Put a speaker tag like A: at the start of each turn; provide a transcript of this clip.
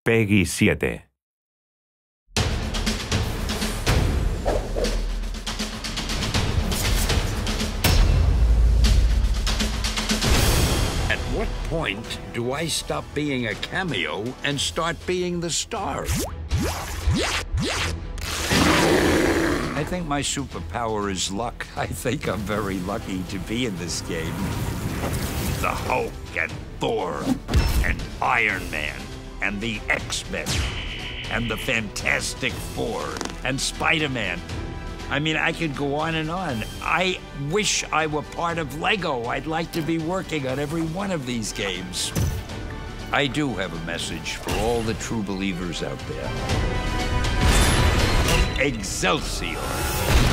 A: Peggy 7.
B: At what point do I stop being a cameo and start being the star? I think my superpower is luck. I think I'm very lucky to be in this game. The Hulk and Thor and Iron Man and the X-Men and the Fantastic Four and Spider-Man. I mean, I could go on and on. I wish I were part of Lego. I'd like to be working on every one of these games. I do have a message for all the true believers out there. Excelsior!